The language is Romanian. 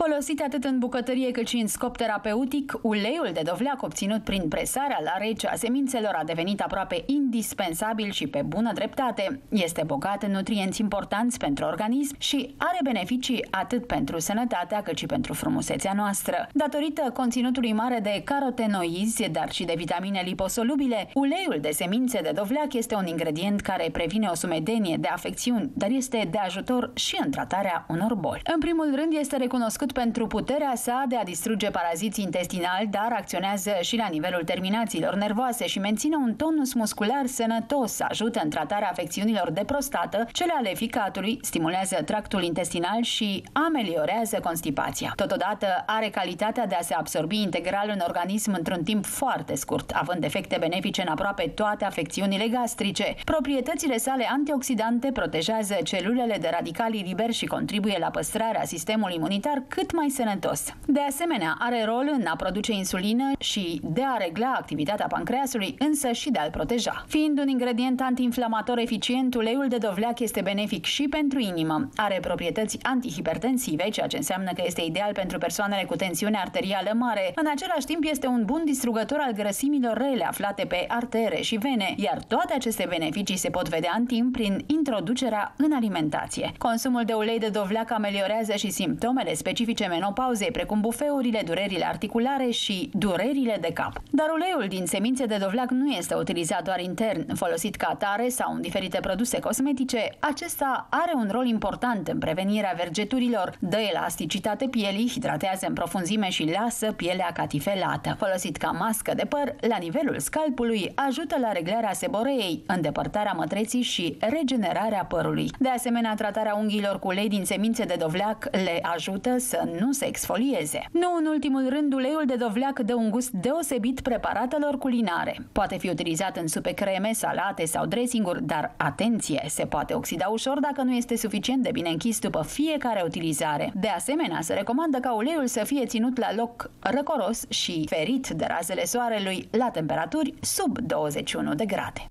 Folosit atât în bucătărie cât și în scop terapeutic, uleiul de dovleac obținut prin presarea la rece a semințelor a devenit aproape indispensabil și pe bună dreptate. Este bogat în nutrienți importanți pentru organism și are beneficii atât pentru sănătatea cât și pentru frumusețea noastră. Datorită conținutului mare de carotenoizi, dar și de vitamine liposolubile, uleiul de semințe de dovleac este un ingredient care previne o sumedenie de afecțiuni, dar este de ajutor și în tratarea unor boli. În primul rând, este recunoscut pentru puterea sa de a distruge paraziți intestinali, dar acționează și la nivelul terminațiilor nervoase și menține un tonus muscular sănătos, ajută în tratarea afecțiunilor de prostată, cele ale ficatului, stimulează tractul intestinal și ameliorează constipația. Totodată are calitatea de a se absorbi integral în organism într-un timp foarte scurt, având efecte benefice în aproape toate afecțiunile gastrice. Proprietățile sale antioxidante protejează celulele de radicali liberi și contribuie la păstrarea sistemului imunitar cât mai sănătos. De asemenea, are rol în a produce insulină și de a regla activitatea pancreasului, însă și de a-l proteja. Fiind un ingredient antiinflamator eficient, uleiul de dovleac este benefic și pentru inimă. Are proprietăți antihipertensive, ceea ce înseamnă că este ideal pentru persoanele cu tensiune arterială mare. În același timp, este un bun distrugător al grăsimilor rele aflate pe artere și vene, iar toate aceste beneficii se pot vedea în timp prin introducerea în alimentație. Consumul de ulei de dovleac ameliorează și simptomele specifice menopauzei, precum bufeurile, durerile articulare și durerile de cap. Dar uleiul din semințe de dovleac nu este utilizat doar intern. Folosit ca atare sau în diferite produse cosmetice, acesta are un rol important în prevenirea vergeturilor, dă elasticitate pielii, hidratează în profunzime și lasă pielea catifelată. Folosit ca mască de păr, la nivelul scalpului, ajută la reglarea seboreei, îndepărtarea mătreții și regenerarea părului. De asemenea, tratarea unghiilor cu ulei din semințe de dovleac le ajută să nu se exfolieze. Nu în ultimul rând, uleiul de dovleac dă un gust deosebit preparatelor culinare. Poate fi utilizat în supe, creme, salate sau dressing-uri, dar atenție, se poate oxida ușor dacă nu este suficient de bine închis după fiecare utilizare. De asemenea, se recomandă ca uleiul să fie ținut la loc răcoros și ferit de razele soarelui la temperaturi sub 21 de grade.